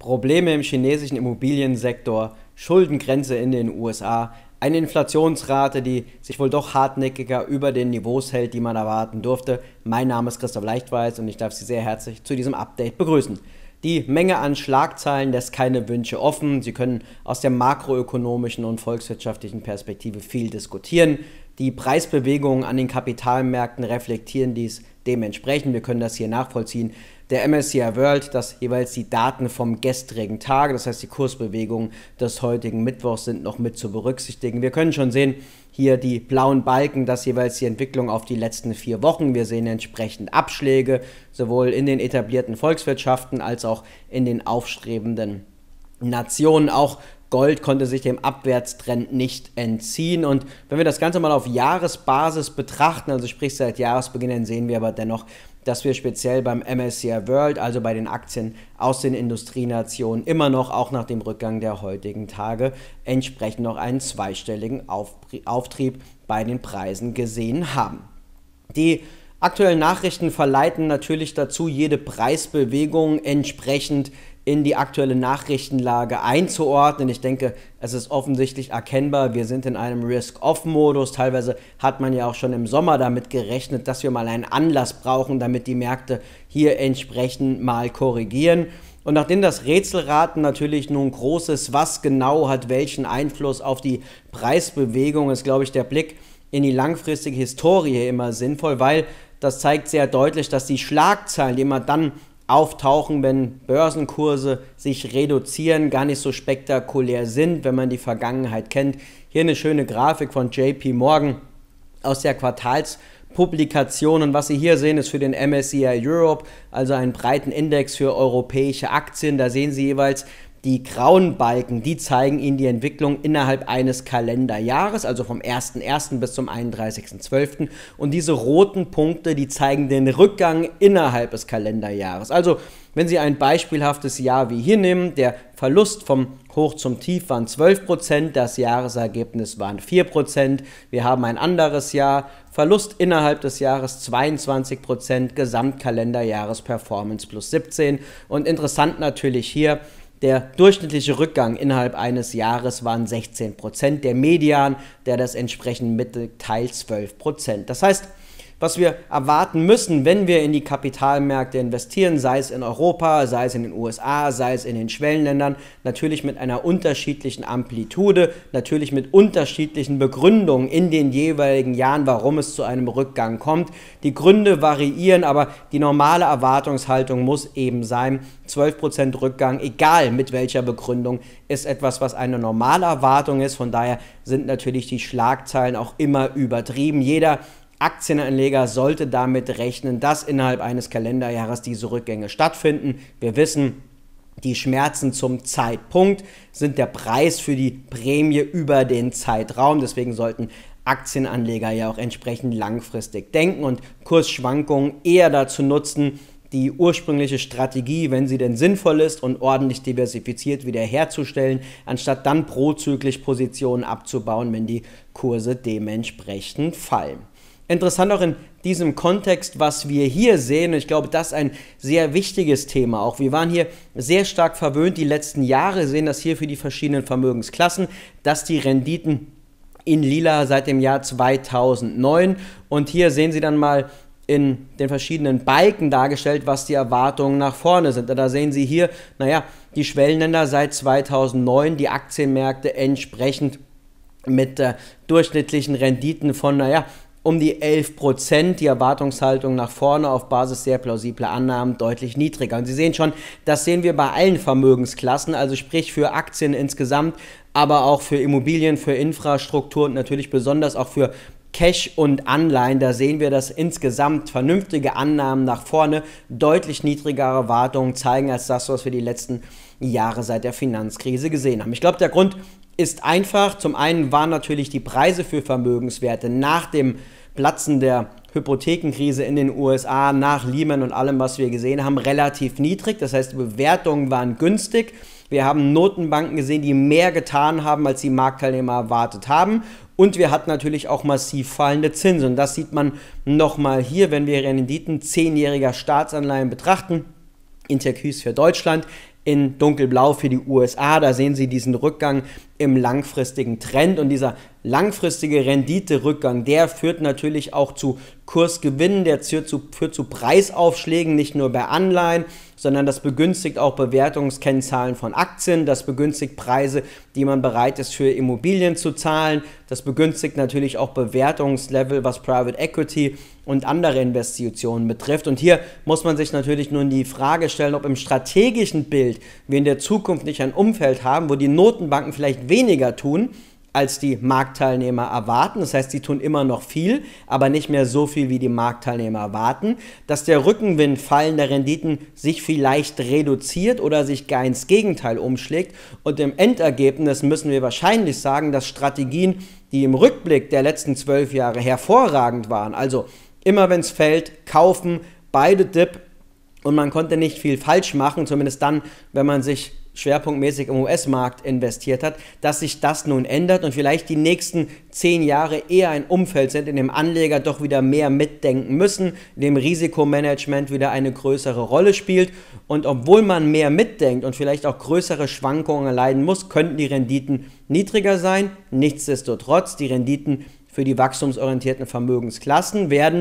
Probleme im chinesischen Immobiliensektor, Schuldengrenze in den USA, eine Inflationsrate, die sich wohl doch hartnäckiger über den Niveaus hält, die man erwarten durfte. Mein Name ist Christoph Leichtweiß und ich darf Sie sehr herzlich zu diesem Update begrüßen. Die Menge an Schlagzeilen lässt keine Wünsche offen. Sie können aus der makroökonomischen und volkswirtschaftlichen Perspektive viel diskutieren. Die Preisbewegungen an den Kapitalmärkten reflektieren dies dementsprechend. Wir können das hier nachvollziehen. Der MSCI World, das jeweils die Daten vom gestrigen Tag, das heißt die Kursbewegungen des heutigen Mittwochs sind noch mit zu berücksichtigen. Wir können schon sehen, hier die blauen Balken, das jeweils die Entwicklung auf die letzten 4 Wochen. Wir sehen entsprechend Abschläge, sowohl in den etablierten Volkswirtschaften als auch in den aufstrebenden Nationen. Auch Gold konnte sich dem Abwärtstrend nicht entziehen, und wenn wir das Ganze mal auf Jahresbasis betrachten, also sprich seit Jahresbeginn, dann sehen wir aber dennoch, dass wir speziell beim MSCI World, also bei den Aktien aus den Industrienationen, immer noch, auch nach dem Rückgang der heutigen Tage, entsprechend noch einen zweistelligen Auftrieb bei den Preisen gesehen haben. Die aktuellen Nachrichten verleiten natürlich dazu, jede Preisbewegung entsprechend in die aktuelle Nachrichtenlage einzuordnen. Ich denke, es ist offensichtlich erkennbar, wir sind in einem Risk-Off-Modus. Teilweise hat man ja auch schon im Sommer damit gerechnet, dass wir mal einen Anlass brauchen, damit die Märkte hier entsprechend mal korrigieren. Und nachdem das Rätselraten natürlich nun groß ist, was genau hat welchen Einfluss auf die Preisbewegung, ist, glaube ich, der Blick in die langfristige Historie immer sinnvoll, weil das zeigt sehr deutlich, dass die Schlagzeilen, die immer dann auftauchen, wenn Börsenkurse sich reduzieren, gar nicht so spektakulär sind, wenn man die Vergangenheit kennt. Hier eine schöne Grafik von JP Morgan aus der Quartalspublikation, und was Sie hier sehen, ist für den MSCI Europe, also einen breiten Index für europäische Aktien. Da sehen Sie jeweils die grauen Balken, die zeigen Ihnen die Entwicklung innerhalb eines Kalenderjahres, also vom 1.1. bis zum 31.12. Und diese roten Punkte, die zeigen den Rückgang innerhalb des Kalenderjahres. Also wenn Sie ein beispielhaftes Jahr wie hier nehmen, der Verlust vom Hoch zum Tief waren 12%, das Jahresergebnis waren 4%. Wir haben ein anderes Jahr, Verlust innerhalb des Jahres 22%, Gesamtkalenderjahresperformance plus 17%. Und interessant natürlich hier, der durchschnittliche Rückgang innerhalb eines Jahres waren 16%, der Median, der das entsprechend mitteilt, 12%. Das heißt, was wir erwarten müssen, wenn wir in die Kapitalmärkte investieren, sei es in Europa, sei es in den USA, sei es in den Schwellenländern, natürlich mit einer unterschiedlichen Amplitude, natürlich mit unterschiedlichen Begründungen in den jeweiligen Jahren, warum es zu einem Rückgang kommt. Die Gründe variieren, aber die normale Erwartungshaltung muss eben sein, 12% Rückgang, egal mit welcher Begründung, ist etwas, was eine normale Erwartung ist. Von daher sind natürlich die Schlagzeilen auch immer übertrieben. Jeder Aktienanleger sollte damit rechnen, dass innerhalb eines Kalenderjahres diese Rückgänge stattfinden. Wir wissen, die Schmerzen zum Zeitpunkt sind der Preis für die Prämie über den Zeitraum. Deswegen sollten Aktienanleger ja auch entsprechend langfristig denken und Kursschwankungen eher dazu nutzen, die ursprüngliche Strategie, wenn sie denn sinnvoll ist und ordentlich diversifiziert, wiederherzustellen, anstatt dann prozyklisch Positionen abzubauen, wenn die Kurse dementsprechend fallen. Interessant auch in diesem Kontext, was wir hier sehen, und ich glaube, das ist ein sehr wichtiges Thema auch. Wir waren hier sehr stark verwöhnt die letzten Jahre, sehen das hier für die verschiedenen Vermögensklassen, dass die Renditen in lila seit dem Jahr 2009, und hier sehen Sie dann mal in den verschiedenen Balken dargestellt, was die Erwartungen nach vorne sind. Da sehen Sie hier, naja, die Schwellenländer seit 2009, die Aktienmärkte entsprechend mit durchschnittlichen Renditen von, naja, um die 11%, die Erwartungshaltung nach vorne auf Basis sehr plausibler Annahmen deutlich niedriger. Und Sie sehen schon, das sehen wir bei allen Vermögensklassen, also sprich für Aktien insgesamt, aber auch für Immobilien, für Infrastruktur und natürlich besonders auch für Cash und Anleihen. Da sehen wir, dass insgesamt vernünftige Annahmen nach vorne deutlich niedrigere Erwartungen zeigen als das, was wir die letzten Jahre seit der Finanzkrise gesehen haben. Ich glaube, der Grund ist einfach. Zum einen waren natürlich die Preise für Vermögenswerte nach dem Platzen der Hypothekenkrise in den USA, nach Lehman und allem, was wir gesehen haben, relativ niedrig. Das heißt, die Bewertungen waren günstig. Wir haben Notenbanken gesehen, die mehr getan haben, als die Marktteilnehmer erwartet haben. Und wir hatten natürlich auch massiv fallende Zinsen. Und das sieht man nochmal hier, wenn wir Renditen 10-jähriger Staatsanleihen betrachten. Interquis für Deutschland in dunkelblau für die USA. Da sehen Sie diesen Rückgang im langfristigen Trend und dieser langfristige Renditerückgang, der führt natürlich auch zu Kursgewinnen, der führt zu Preisaufschlägen, nicht nur bei Anleihen, sondern das begünstigt auch Bewertungskennzahlen von Aktien, das begünstigt Preise, die man bereit ist für Immobilien zu zahlen, das begünstigt natürlich auch Bewertungslevel, was Private Equity und andere Investitionen betrifft. Und hier muss man sich natürlich nun die Frage stellen, ob im strategischen Bild wir in der Zukunft nicht ein Umfeld haben, wo die Notenbanken vielleicht weniger tun, als die Marktteilnehmer erwarten. Das heißt, sie tun immer noch viel, aber nicht mehr so viel, wie die Marktteilnehmer erwarten. Dass der Rückenwind fallender Renditen sich vielleicht reduziert oder sich gar ins Gegenteil umschlägt. Und im Endergebnis müssen wir wahrscheinlich sagen, dass Strategien, die im Rückblick der letzten 12 Jahre hervorragend waren, also immer wenn es fällt, kaufen, beide Dip, und man konnte nicht viel falsch machen, zumindest dann, wenn man sich schwerpunktmäßig im US-Markt investiert hat, dass sich das nun ändert und vielleicht die nächsten 10 Jahre eher ein Umfeld sind, in dem Anleger doch wieder mehr mitdenken müssen, in dem Risikomanagement wieder eine größere Rolle spielt. Und obwohl man mehr mitdenkt und vielleicht auch größere Schwankungen erleiden muss, könnten die Renditen niedriger sein. Nichtsdestotrotz, die Renditen für die wachstumsorientierten Vermögensklassen werden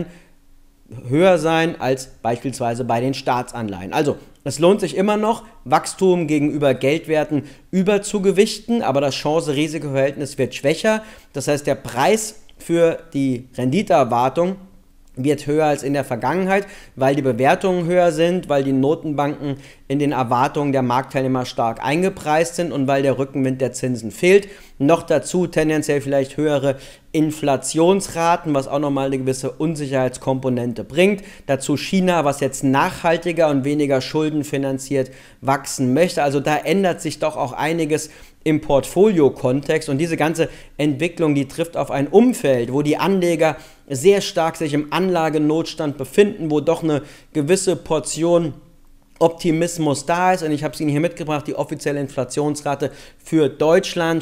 höher sein als beispielsweise bei den Staatsanleihen. Also, es lohnt sich immer noch, Wachstum gegenüber Geldwerten überzugewichten, aber das Chance-Risiko-Verhältnis wird schwächer. Das heißt, der Preis für die Renditeerwartung wird höher als in der Vergangenheit, weil die Bewertungen höher sind, weil die Notenbanken in den Erwartungen der Marktteilnehmer stark eingepreist sind und weil der Rückenwind der Zinsen fehlt. Noch dazu tendenziell vielleicht höhere Inflationsraten, was auch nochmal eine gewisse Unsicherheitskomponente bringt. Dazu China, was jetzt nachhaltiger und weniger schuldenfinanziert wachsen möchte. Also da ändert sich doch auch einiges im Portfolio-Kontext und diese ganze Entwicklung, die trifft auf ein Umfeld, wo die Anleger sehr stark sich im Anlagenotstand befinden, wo doch eine gewisse Portion Optimismus da ist, und ich habe es Ihnen hier mitgebracht, die offizielle Inflationsrate für Deutschland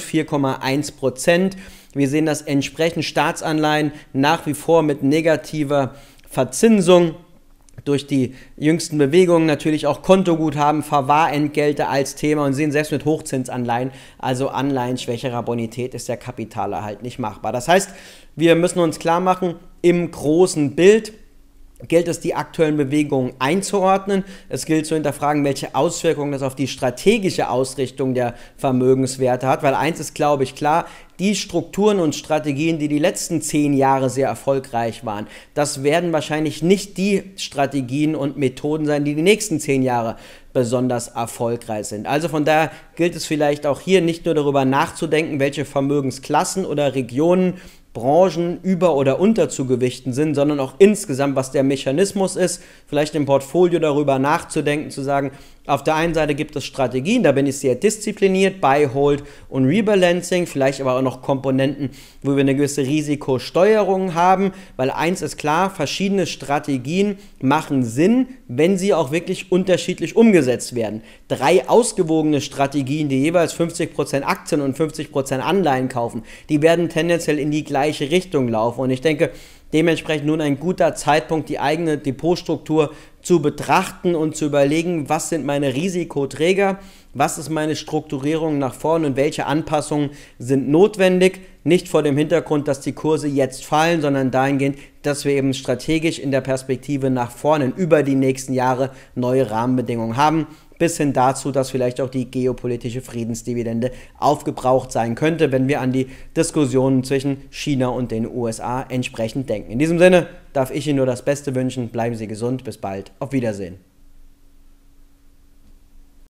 4,1%. Wir sehen, dass entsprechend Staatsanleihen nach wie vor mit negativer Verzinsung durch die jüngsten Bewegungen natürlich auch Kontoguthaben, Verwahrentgelte als Thema, und sehen, selbst mit Hochzinsanleihen, also Anleihen schwächerer Bonität, ist der Kapitalerhalt nicht machbar. Das heißt, wir müssen uns klar machen, im großen Bild gilt es, die aktuellen Bewegungen einzuordnen. Es gilt zu hinterfragen, welche Auswirkungen das auf die strategische Ausrichtung der Vermögenswerte hat, weil eins ist, glaube ich, klar: Die Strukturen und Strategien, die die letzten 10 Jahre sehr erfolgreich waren, das werden wahrscheinlich nicht die Strategien und Methoden sein, die die nächsten 10 Jahre besonders erfolgreich sind. Also von daher gilt es vielleicht auch hier nicht nur darüber nachzudenken, welche Vermögensklassen oder Regionen, Branchen über- oder unterzugewichten sind, sondern auch insgesamt, was der Mechanismus ist, vielleicht im Portfolio darüber nachzudenken, zu sagen, auf der einen Seite gibt es Strategien, da bin ich sehr diszipliniert, Buy, Hold und Rebalancing, vielleicht aber auch noch Komponenten, wo wir eine gewisse Risikosteuerung haben, weil eins ist klar, verschiedene Strategien machen Sinn, wenn sie auch wirklich unterschiedlich umgesetzt werden. 3 ausgewogene Strategien, die jeweils 50% Aktien und 50% Anleihen kaufen, die werden tendenziell in die gleiche Richtung laufen, und ich denke, dementsprechend nun ein guter Zeitpunkt, die eigene Depotstruktur zu betrachten und zu überlegen, was sind meine Risikoträger, was ist meine Strukturierung nach vorne und welche Anpassungen sind notwendig. Nicht vor dem Hintergrund, dass die Kurse jetzt fallen, sondern dahingehend, dass wir eben strategisch in der Perspektive nach vorne über die nächsten Jahre neue Rahmenbedingungen haben, bis hin dazu, dass vielleicht auch die geopolitische Friedensdividende aufgebraucht sein könnte, wenn wir an die Diskussionen zwischen China und den USA entsprechend denken. In diesem Sinne darf ich Ihnen nur das Beste wünschen. Bleiben Sie gesund. Bis bald. Auf Wiedersehen.